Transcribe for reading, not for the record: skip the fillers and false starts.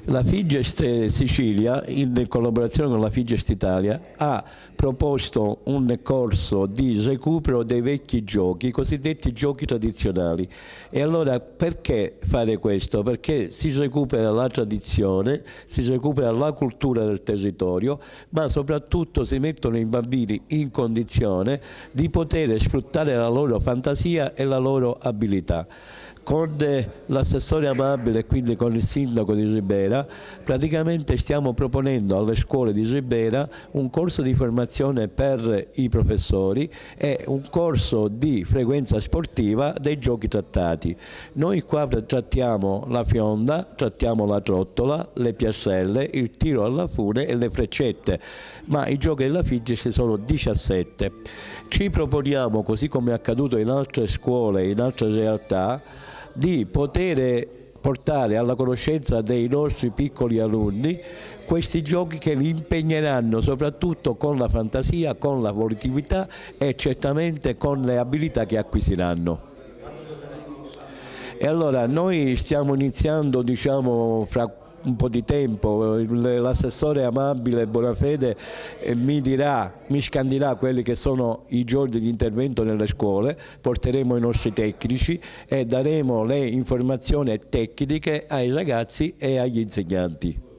La Figest Sicilia, in collaborazione con la Figest Italia, ha proposto un corso di recupero dei vecchi giochi, i cosiddetti giochi tradizionali. E allora perché fare questo? Perché si recupera la tradizione, si recupera la cultura del territorio, ma soprattutto si mettono i bambini in condizione di poter sfruttare la loro fantasia e la loro abilità. Con l'assessore Amabile e quindi con il sindaco di Ribera praticamente stiamo proponendo alle scuole di Ribera un corso di formazione per i professori e un corso di frequenza sportiva dei giochi trattati. Noi qua trattiamo la fionda, trattiamo la trottola, le piastrelle, il tiro alla fune e le freccette, ma i giochi della Figest sono 17. Ci proponiamo, così come è accaduto in altre scuole, in altre realtà, di poter portare alla conoscenza dei nostri piccoli alunni questi giochi che li impegneranno soprattutto con la fantasia, con la volitività e certamente con le abilità che acquisiranno. E allora noi stiamo iniziando, fra un po' di tempo, l'assessore Amabile Bonafede mi scandirà quelli che sono i giorni di intervento nelle scuole, porteremo i nostri tecnici e daremo le informazioni tecniche ai ragazzi e agli insegnanti.